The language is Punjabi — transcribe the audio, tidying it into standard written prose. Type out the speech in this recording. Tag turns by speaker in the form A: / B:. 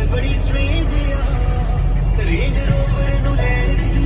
A: ਬੜੀ ਸਟ੍ਰੇਂਜ ਆ ਰੇਂਜ ਰੋਵਰ ਨੂੰ ਲੈਣ ਦੀ